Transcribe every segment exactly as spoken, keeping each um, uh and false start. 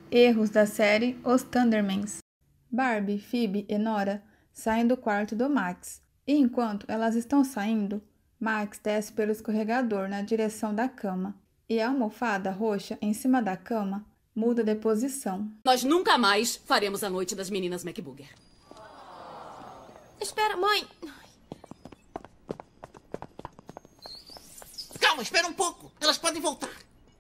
Erros da série Os Thundermans. Barbie, Phoebe e Nora saem do quarto do Max, e enquanto elas estão saindo, Max desce pelo escorregador na direção da cama, e a almofada roxa em cima da cama muda de posição. Nós nunca mais faremos a noite das meninas McBooger. Espera, mãe. Calma, espera um pouco. Elas podem voltar.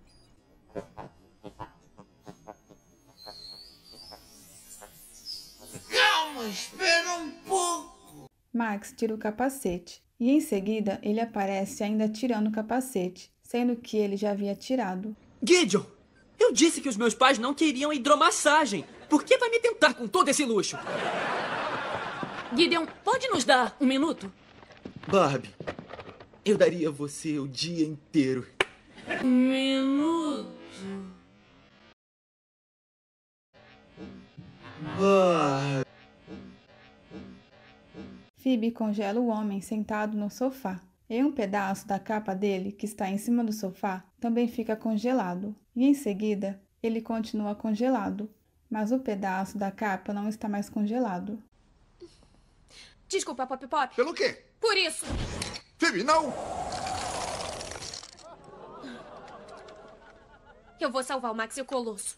Calma, espera um pouco. Max tira o capacete, e em seguida ele aparece ainda tirando o capacete, sendo que ele já havia tirado. Gideon, eu disse que os meus pais não queriam hidromassagem. Por que vai me tentar com todo esse luxo? Gideon, pode nos dar um minuto? Barbie, eu daria a você o dia inteiro. Um minuto. Ah. Phoebe congela o homem sentado no sofá, e um pedaço da capa dele, que está em cima do sofá, também fica congelado, e em seguida ele continua congelado, mas o pedaço da capa não está mais congelado. Desculpa, Pop Pop. Pelo quê? Por isso. Phoebe, não! Eu vou salvar o Max e o Colosso.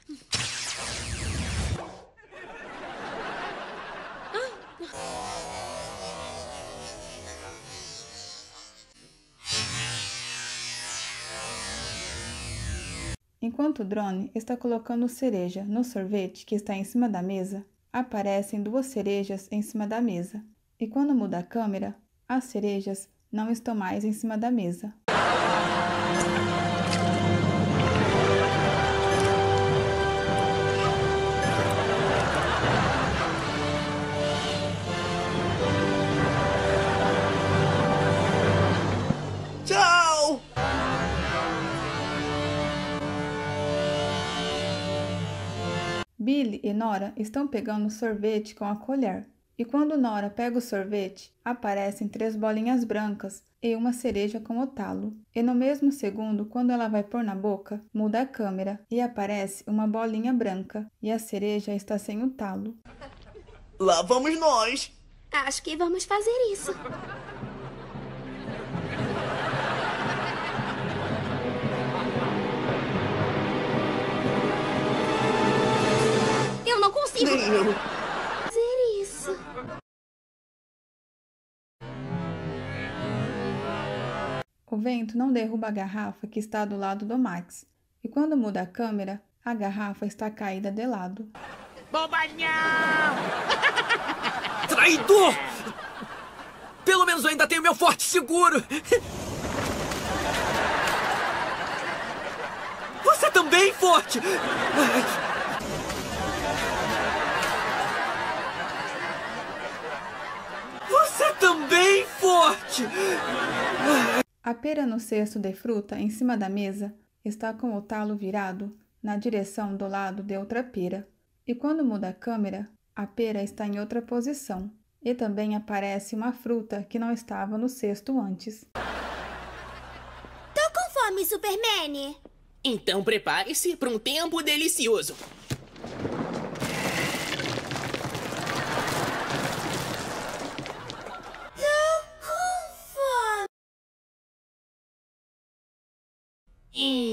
Enquanto o drone está colocando cereja no sorvete que está em cima da mesa, aparecem duas cerejas em cima da mesa. E quando muda a câmera, as cerejas não estão mais em cima da mesa. Tchau! Billy e Nora estão pegando sorvete com a colher. E quando Nora pega o sorvete, aparecem três bolinhas brancas e uma cereja com o talo. E no mesmo segundo, quando ela vai pôr na boca, muda a câmera e aparece uma bolinha branca e a cereja está sem o talo. Lá vamos nós! Acho que vamos fazer isso. Eu não consigo Nem eu. fazer isso. O vento não derruba a garrafa que está do lado do Max. E quando muda a câmera, a garrafa está caída de lado. Bobalhão! Traidor! Pelo menos eu ainda tenho meu forte seguro. Você também, forte! Você também, forte! A pera no cesto de fruta em cima da mesa está com o talo virado na direção do lado de outra pera. E quando muda a câmera, a pera está em outra posição. E também aparece uma fruta que não estava no cesto antes. Tô com fome, Superman. Então prepare-se para um tempo delicioso. Tô com fome. E...